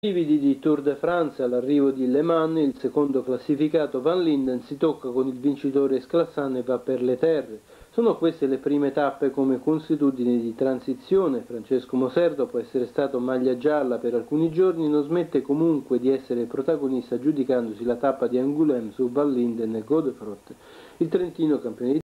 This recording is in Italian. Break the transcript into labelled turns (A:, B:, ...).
A: Brividi di Tour de France all'arrivo di Le Mans, il secondo classificato Van Linden si tocca con il vincitore Sclassan e va per le terre. Sono queste le prime tappe come consuetudine di transizione. Francesco Moser, dopo essere stato maglia gialla per alcuni giorni, non smette comunque di essere protagonista giudicandosi la tappa di Angoulême su Van Linden e Godefroot. Il trentino campione